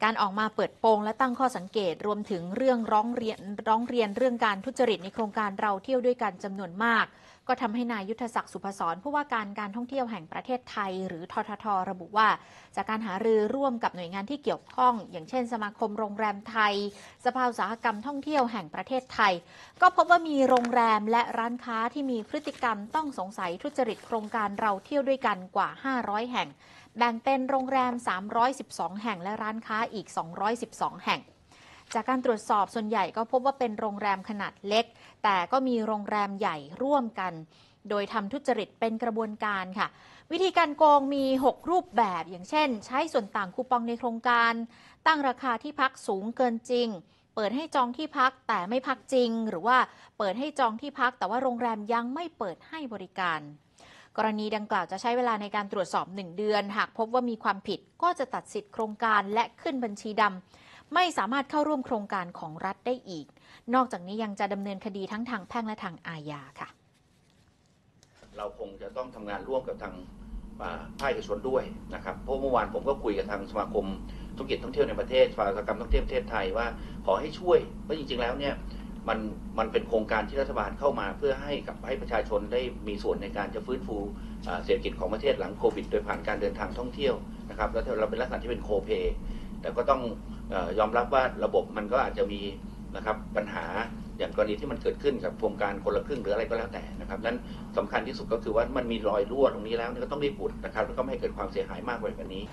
การออกมาเปิดโปงและตั้งข้อสังเกตรวมถึงเรื่องร้องเรียนเรื่องการทุจริตในโครงการเราเที่ยวด้วยกันจำนวนมากก็ทำให้นายยุทธศักดิ์สุภศรผู้ว่าการท่องเที่ยวแห่งประเทศไทยหรือทททระบุว่าจากการหารือร่วมกับหน่วยงานที่เกี่ยวข้องอย่างเช่นสมาคมโรงแรมไทยสภาอุตสาหกรรมท่องเที่ยวแห่งประเทศไทยก็พบว่ามีโรงแรมและร้านค้าที่มีพฤติกรรมต้องสงสัยทุจริตโครงการเราเที่ยวด้วยกันกว่า500แห่งแบ่งเป็นโรงแรม312แห่งและร้านค้าอีก212แห่งจากการตรวจสอบส่วนใหญ่ก็พบว่าเป็นโรงแรมขนาดเล็กแต่ก็มีโรงแรมใหญ่ร่วมกันโดยทำทุจริตเป็นกระบวนการค่ะวิธีการโกงมี6รูปแบบอย่างเช่นใช้ส่วนต่างคูปองในโครงการตั้งราคาที่พักสูงเกินจริงเปิดให้จองที่พักแต่ไม่พักจริงหรือว่าเปิดให้จองที่พักแต่ว่าโรงแรมยังไม่เปิดให้บริการกรณีดังกล่าวจะใช้เวลาในการตรวจสอบ1เดือนหากพบว่ามีความผิดก็จะตัดสิทธิ์โครงการและขึ้นบัญชีดำไม่สามารถเข้าร่วมโครงการของรัฐได้อีกนอกจากนี้ยังจะดำเนินคดีทั้งทางแพ่งและทางอาญาค่ะเราคงจะต้องทำงานร่วมกับทางภาคเอกชนด้วยนะครับเพราะเมื่อวานผมก็คุยกับทางสมาคมธุรกิจท่องเที่ยวในประเทศสภาอุตสาหกรรมท่องเที่ยวประเทศไทยว่าขอให้ช่วยเพราะจริงๆแล้วเนี่ยมันเป็นโครงการที่รัฐบาลเข้ามาเพื่อให้ประชาชนได้มีส่วนในการจะฟื้นฟูเศรษฐกิจของประเทศหลังโควิดโดยผ่านการเดินทางท่องเที่ยวนะครับแล้วเราเป็นลักษณะที่เป็นโคเพย์แต่ก็ต้องยอมรับว่าระบบมันก็อาจจะมีนะครับปัญหาอย่างกรณีที่มันเกิดขึ้นกับโครงการคนละครึ่งหรืออะไรก็แล้วแต่นะครับนั้นสำคัญที่สุดก็คือว่ามันมีรอยรั่วตรงนี้แล้วก็ต้องรีบอุดนะครับแล้วก็ไม่ให้เกิดความเสียหายมากกว่านี้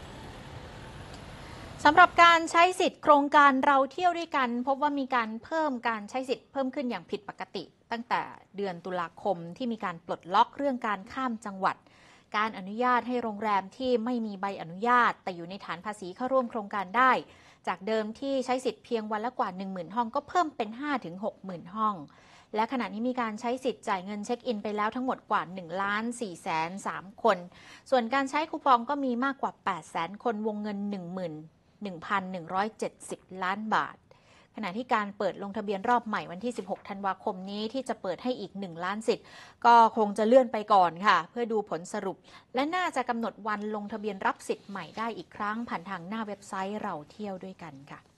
สำหรับการใช้สิทธิ์โครงการเราเที่ยวด้วยกันพบว่ามีการเพิ่มการใช้สิทธิ์เพิ่มขึ้นอย่างผิดปกติตั้งแต่เดือนตุลาคมที่มีการปลดล็อกเรื่องการข้ามจังหวัดการอนุญาตให้โรงแรมที่ไม่มีใบอนุญาตแต่อยู่ในฐานภาษีเข้าร่วมโครงการได้จากเดิมที่ใช้สิทธิ์เพียงวันละกว่า 10,000 ห้องก็เพิ่มเป็น 5-60,000 ห้องและขณะนี้มีการใช้สิทธิ์จ่ายเงินเช็คอินไปแล้วทั้งหมดกว่า 1,403,000 คนส่วนการใช้คูปองก็มีมากกว่า 800,000 คนวงเงิน 11,170 ล้านบาทขณะที่การเปิดลงทะเบียนรอบใหม่วันที่ 16 ธันวาคมนี้ที่จะเปิดให้อีก 1 ล้านสิทธิ์ก็คงจะเลื่อนไปก่อนค่ะเพื่อดูผลสรุปและน่าจะกำหนดวันลงทะเบียนรับสิทธิ์ใหม่ได้อีกครั้งผ่านทางหน้าเว็บไซต์เราเที่ยวด้วยกันค่ะ